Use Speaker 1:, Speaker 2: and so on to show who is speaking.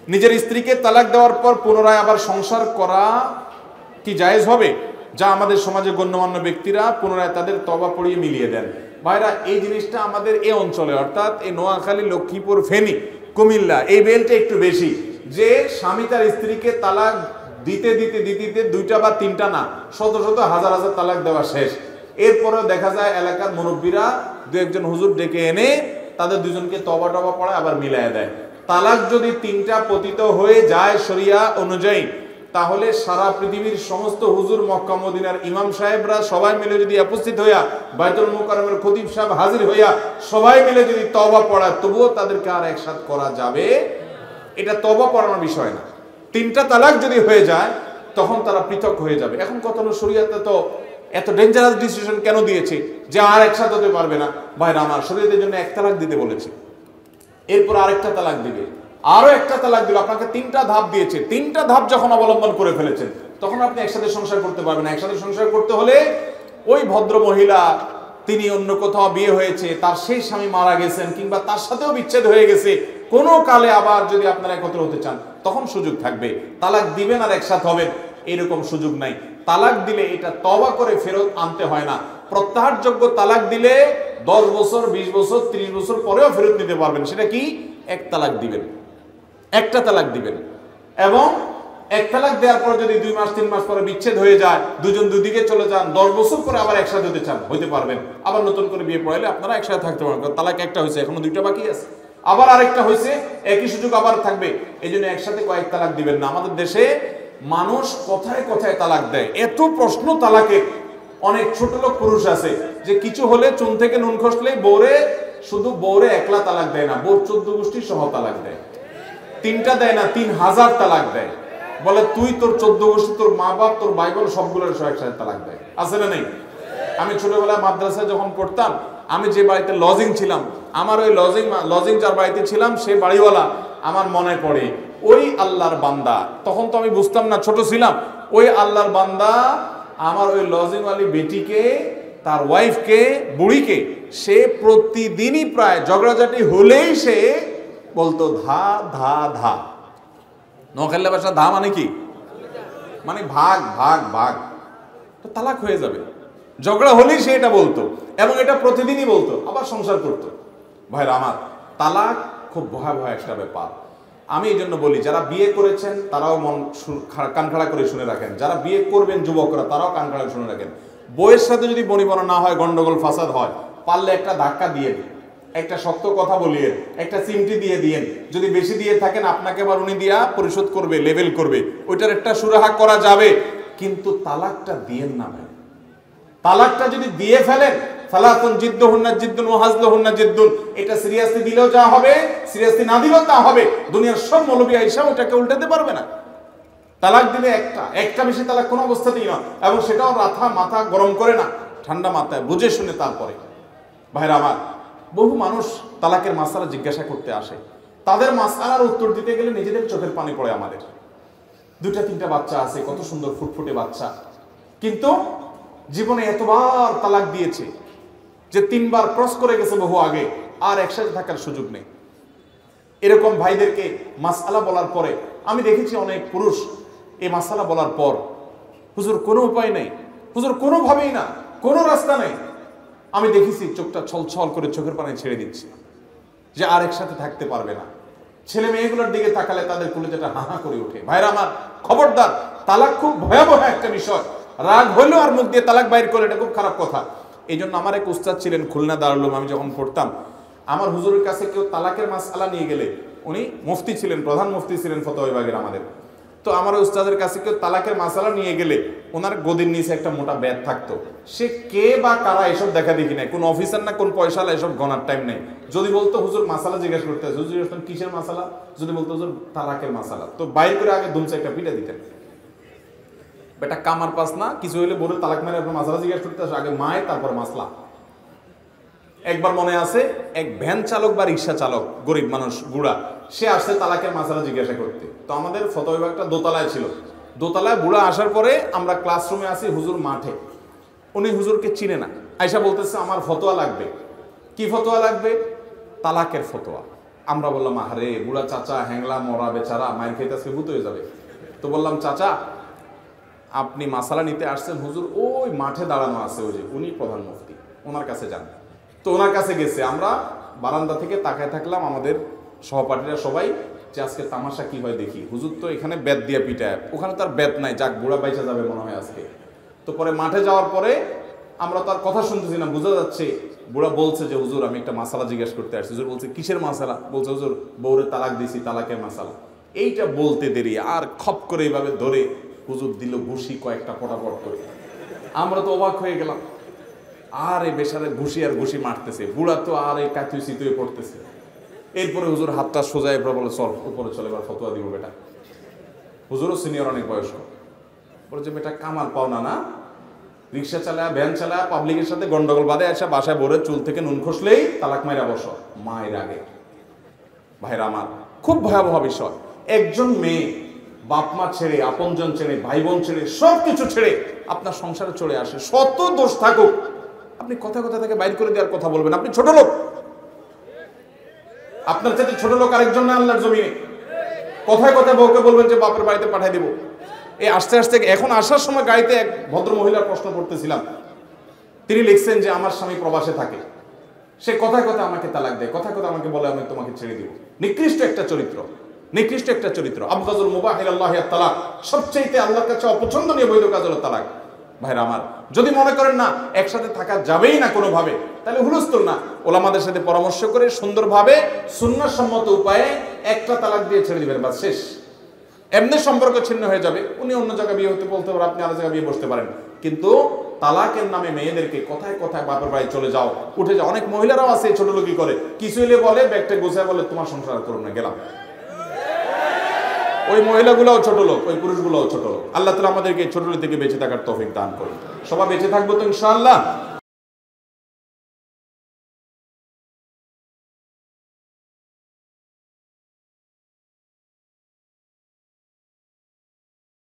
Speaker 1: নিজের স্ত্রীকে তালাক দেওয়ার পর পুনরায় আবার সংসার করা কি জায়েজ হবে? যা আমাদের সমাজে গণ্যমান্য ব্যক্তিরা পুনরায় তাদের তওবা পড়িয়ে মিলিয়ে দেন। ভাইরা, এই জিনিসটা আমাদের এই অঞ্চলে অর্থাৎ এই নোয়াখালী, লক্ষ্মীপুর, ফেনী, কুমিল্লা এই বেলটা একটু বেশি, যে স্বামী তার স্ত্রীকে তালাক দিতে দিতে দিতে দিতে দুইটা বা তিনটা না, শত শত হাজার হাজার তালাক দেওয়া শেষ। এরপরেও দেখা যায় এলাকার মুরব্বীরা দু একজন হুজুর ডেকে এনে তাদের দুজনকে তওবা টবা পড়ায় আবার মিলায় দেয়। তালাক যদি তিনটা পতিত হয়ে যায় শরিয়া অনুযায়ী, তাহলে সারা পৃথিবীর সমস্ত হুজুর, মক্কা মদিনার ইমাম সাহেবরা সবাই মিলে যদি উপস্থিত হইয়া, বাইতুল মুকাররমের খতিব সাহেব হাজির হইয়া সবাই মিলে যদি তওবা পড়ায়, তবুও তাদেরকে আর একসাথে করা যাবে। এটা তওবা পড়ানোর বিষয় না। তিনটা তালাক যদি হয়ে যায় তখন তারা পৃথক হয়ে যাবে। এখন কত হলো, শরীয়তে তো এত ডেঞ্জারাস ডিসিশন কেন দিয়েছে যে আর একসাথে হতে পারবে না? ভাইরা আমার, শরীয়তের জন্য এক তালাক দিতে বলেছে, এরপর আরেকটা তালাক দিবে, আরো একটা তালাক দিবে। আপনাকে তিনটা ধাপ দিয়েছে। তিনটা ধাপ যখন অবলম্বন করে ফেলেছেন, তখন আপনি একসাথে সংসার করতে পারবেন না। একসাথে সংসার করতে হলে ওই ভদ্র মহিলা, তিনি অন্য কোথাও বিয়ে হয়েছে, তার সেই স্বামী মারা গেছেন, কিংবা তার সাথেও বিচ্ছেদ হয়ে গেছে, কোনো কালে আবার যদি আপনারা একত্র হতে চান তখন সুযোগ থাকবে। তালাক দিবেন আর একসাথে হবেন, এরকম সুযোগ নাই। তালাক দিলে এটা তওবা করে ফেরত আনতে হয় না। প্রত্যাহারযোগ্য তালাক দিলে 10 বছর, 20 বছর, 30 বছর পরেও ফেরত নিতে পারবেন। সেটা কি? এক তালাক দিবেন, একটা তালাক দিবেন। এবং এক তালাক দেওয়ার পর যদি 2 মাস 3 মাস পরে বিচ্ছেদ হয়ে যায়, দুজন দুদিকে চলে যান, 10 বছর পরে আবার একসাথে হতে চান, হইতে পারবেন। আবার নতুন করে বিয়ে পড়াইলে আপনারা একসাথে থাকতে পারবেন। তালাক একটা হয়েছে, এখনো 2টা বাকি আছে, আবার আরেকটা হয়েছে, একই সুযোগ আবার থাকবে। এই জন্য একসাথে কয়েক তালাক দিবেন না। আমাদের দেশে মানুষ কথায় কথায় তালাক দেয়, এত প্রশ্ন তালাকের। অনেক ছোট লোক পুরুষ আছে যে কিছু হলে চুন থেকে নুন খসলেই বউরে, শুধু বউরে একলা তালাক দেয় না, বউর 14 গোষ্ঠী সহ তালাক দেয়। 3টা দেয় না, 3000 তালাক দেয়। বলে তুই, তোর 14 গোষ্ঠী, তোর মা বাপ, তোর ভাই বোন সবগুলোর একসাথে তালাক দেয়। আছে না নেই? আমি ছোটবেলায় মাদ্রাসায় যখন পড়তাম, আমি যে বাড়িতে লজিং ছিলাম, আমার ওই লজিং যার বাড়িতে ছিলাম, সে বাড়িওয়ালা আমার মনে পড়ে, ওই আল্লাহর বান্দা, তখন তো আমি বুঝতাম না, ছোট ছিলাম, ওই আল্লাহর বান্দা আমার ওই লজিংওয়ালি বেটিকে, তার ওয়াইফকে, বুড়িকে, সে প্রতিদিনই প্রায় ঝগড়াঝাটি হলেই সে বলতো ধা ধা ধা। নোয়াখালী ভাষা ধা মানে কি? মানে ভাগ ভাগ ভাগ। তো তালাক হয়ে যাবে। ঝগড়া হলেই সে এটা বলতো, এবং এটা প্রতিদিনই বলতো, আবার সংসার করতো। ভাইরা আমার, তালাক খুব ভয়াবহ একটা ব্যাপার। আমি এই জন্য বলি, যারা বিয়ে করেছেন তারাও কান খাড়া করে শুনে রাখেন, যারা বিয়ে করবেন যুবকরা তারাও কান খাড়া শুনে রাখেন। বইয়ের সাথে যদি বনিবনা না হয়, গন্ডগোল ফাসাদ হয়, পারলে একটা ধাক্কা দিয়ে দিন, একটা শক্ত কথা বলিয়ে, একটা চিমটি দিয়ে দিয়েন। যদি বেশি দিয়ে থাকেন, আপনাকে আবার উনি দিয়া পরিশোধ করবে, লেভেল করবে, ওইটার একটা সুরাহা করা যাবে। কিন্তু তালাকটা দিয়েন না ভাই। তালাকটা যদি দিয়ে ফেলেন, সালাতুন জিদ্দুহুন্না জিদ্দুন ওয়া হাজলুহুন্না জিদ্দুন, এটা সিরিয়াসলি দিলেও যা হবে, সিরিয়াসলি না দিলেও তা হবে। দুনিয়ার সব মৌলবি আইসা ওটাকে উল্টাতে পারবে না। তালাক দিলে একটা বেশি তালাক কোনো অবস্থাতেই না, এবং সেটাও মাথা গরম করে না, ঠান্ডা মাথায় বুঝে শুনে তারপরে। ভাইরা আমার, বহু মানুষ তালাকের মাসআলা জিজ্ঞাসা করতে আসে, তাদের মাসআলার উত্তর দিতে গেলে নিজেদের চোখের পানি পড়ে আমাদের। 2টা-3টা বাচ্চা আছে, কত সুন্দর ফুটফুটে বাচ্চা, কিন্তু জীবনে এতবার তালাক দিয়েছে যে 3বার ক্রস করে গেছে বহু আগে, আর একসাথে থাকার সুযোগ নেই। এরকম ভাইদেরকে মাসআলা বলার পরে আমি দেখেছি অনেক পুরুষ এই মাসআলা বলার পর, হুজুর কোনো উপায় নেই, হুজুর কোনোভাবেই না, কোনো রাস্তা নেই। আমি দেখেছি চোখটা ছলছল করে চোখের পানি ছেড়ে দিচ্ছে, যে আর একসাথে থাকতে পারবে না। ছেলে মেয়েগুলোর দিকে তাকালে তাদের কলিজাটা হা হা করে ওঠে। ভাইরা আমার, খবরদার, তালাক খুব ভয়াবহ একটা বিষয়। রাগ হইলো আর মুখ দিয়ে তালাক বাইর করে, এটা খুব খারাপ কথা। এই জন্য আমার এক উস্তাদ ছিলেন খুলনা দারুল উলুম, আমি যখন পড়তাম, আমার হুজুরের কাছে কেউ তালাকের মাসআলা নিয়ে গেলে, উনি মুফতি ছিলেন, প্রধান মুফতি ছিলেন ফতোয়া বিভাগের আমাদের। তো আমার উস্তাদের কাছে কেউ তালাকের মাসআলা নিয়ে গেলে ওনার গদির নিচে একটা মোটা ব্যাগ থাকতো। সে কে বা কারা এসব দেখা দেখি নাই, কোন অফিসার না কোন পয়সালা, এসব গনার টাইম নেই। যদি বলতো হুজুর মাসআলা জিজ্ঞাসা করতে আছে, হুজুর কিসের মাসআলা? যদি বলতো হুজুর তালাকের মাসআলা, তো বাইর করে আগে দুমসে একটা পিটা দিতেন। বেটা কামার পাস না, কিছু হইলে বলে তালাক মেরে আপনার মাসআলা জিজ্ঞাসা করতে আসে, আগে মায় তারপর মাসলা। একবার মনে আছে, এক ভ্যান চালক বা রিক্সা চালক, গরিব মানুষ, বুড়া, সে আসছে তালাকের মাসআলা জিজ্ঞাসা করতে। তো আমাদের ফতোয়া বিভাগটা দোতলায় ছিল। দোতলায় বুড়া আসার পরে আমরা ক্লাসরুমে আসি, হুজুর মাঠে। উনি হুজুরকে চিনে না, আয়সা বলতেছে আমার ফতোয়া লাগবে। কি ফতোয়া লাগবে? তালাকের ফতোয়া। আমরা বললাম আরে বুড়া চাচা হ্যাংলা মরা বেচারা মায়ের খেতে আজকে ভূত হয়ে যাবে। তো বললাম চাচা আপনি মাসালা নিতে আসছেন, হুজুর ওই মাঠে দাঁড়ানো আছে, ওই যে উনি প্রধান মুফতি, ওনার কাছে যান। তো ওনার কাছে গেছে, আমরা বারান্দা থেকে তাকায় থাকলাম আমাদের সহপাঠীরা সবাই, যে আজকে তামাশা কি হয় দেখি। হুজুর তো এখানে বেত দিয়ে পিটায়, ওখানে তার বেত নাই, যাক বুড়া বাইচা যাবে মনে হয় আজকে। তো পরে মাঠে যাওয়ার পরে আমরা তার কথা শুনতেছি না, বোঝা যাচ্ছে বুড়া বলছে যে হুজুর আমি একটা মাসালা জিজ্ঞেস করতে আসছি। হুজুর বলছে কিসের মাসালা? বলছে হুজুর বউরে তালাক দিছি, তালাকের মাসালা। এইটা বলতে দেরি আর খপ করে এইভাবে ধরে হুজুর দিল ঘুষি কয়েকটা পটাপট করে। আমরা তো অবাক হয়ে গেলাম, আর এই বেচারে ঘুষি আর ঘুষি মারতেছে, বুড়া তো আর এই কাতুই সিতুয়ে পড়তেছে। এরপরে হুজুর হাতটা সোজা এরপরে বলে চল উপরে চলে, এবার ফতোয়া দিব বেটা। হুজুরও সিনিয়র অনেক বয়স্ক, বলে যে বেটা কামাল পাওনা না, রিক্সা চালায় ভ্যান চালায় পাবলিকের সাথে গন্ডগোল বাঁধে, আসা বাসায় ভোরের চুল থেকে নুন খসলেই তালাক মাইরা বসো মায়ের আগে। ভাইরা আমার খুব ভয়াবহ বিষয়, একজন মেয়ে বাপ মা ছেড়ে, আপনজন ছেড়ে, ভাই বোন ছেড়ে, সবকিছু ছেড়ে আপনার সংসারে চলে আসে, শত দোষ থাকুক, আপনি কথা কথা থেকে বাইর করে দেওয়ার কথা বলবেন। আপনি ছোট লোক, আপনার চাইতে ছোট লোক আরেকজন না আল্লাহর জমিনে। কথায় কথায় বউকে বলবেন যে বাপের বাড়িতে পাঠিয়ে দিব। এই আস্তে আস্তে এখন আসার সময় গাড়িতে এক ভদ্র মহিলার প্রশ্ন করতেছিলাম, তিনি লিখছেন যে আমার স্বামী প্রবাসে থাকে, সে কথায় কথায় আমাকে তালাক দেয়, কথায় কথায় আমাকে বলে আমি তোমাকে ছেড়ে দিব। নিকৃষ্ট একটা চরিত্র, নিকৃষ্ট একটা চরিত্র। আবগাজুল মুবাহিল আল্লাহ তালাক, সবচেয়ে আল্লাহর কাছে অপছন্দনীয় বৈধ কাজ হলো তালাক। ভাইরা আমার, যদি মনে করেন না একসাথে থাকা যাবেই না কোনোভাবে, তাহলে হুলস্থুল না, ওলামাদের সাথে পরামর্শ করে সুন্দরভাবে সুন্নাহসম্মত উপায়ে একটা তালাক দিয়ে ছেড়ে দিবেন, বাস শেষ। এমনি সম্পর্ক ছিন্ন হয়ে যাবে, উনি অন্য জায়গায় বিয়ে হতে বলতে পারেন, আপনি আলাদা জায়গায় বিয়ে বসতে পারেন, কিন্তু তালাকের নামে মেয়েদেরকে কথায় কথায় বাপের বাড়ি চলে যাও, উঠে যাও। অনেক মহিলারাও আছে ছোট লোকই করে, কিছু এলে বলে ব্যাগটা গোছায় বলে তোমার সংসার করুন না, গেলাম। ওই মহিলাগুলোও ছোট লোক, ওই পুরুষগুলোও ছোট লোক। আল্লাহ তাআলা আমাদেরকে ছোট লোক থেকে বেঁচে থাকার তৌফিক দান করুন। সবাই বেঁচে থাকবো তো ইনশাআল্লাহ।